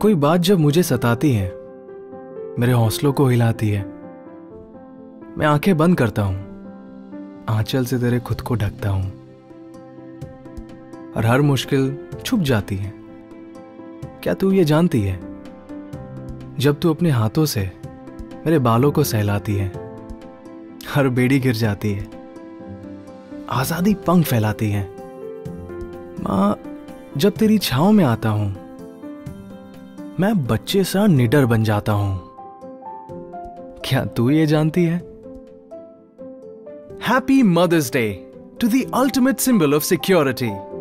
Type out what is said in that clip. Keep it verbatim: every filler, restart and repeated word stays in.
कोई बात जब मुझे सताती है, मेरे हौसलों को हिलाती है, मैं आंखें बंद करता हूं, आंचल से तेरे खुद को ढकता हूं, और हर मुश्किल छुप जाती है। क्या तू ये जानती है, जब तू अपने हाथों से मेरे बालों को सहलाती है, हर बेड़ी गिर जाती है, आजादी पंख फैलाती है। मां, जब तेरी छांव में आता हूं, मैं बच्चे सा निडर बन जाता हूं। क्या तू ये जानती है? Happy mother's day to the ultimate symbol of security.